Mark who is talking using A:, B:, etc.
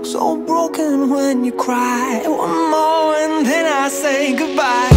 A: So broken when you cry. One more and then I say goodbye.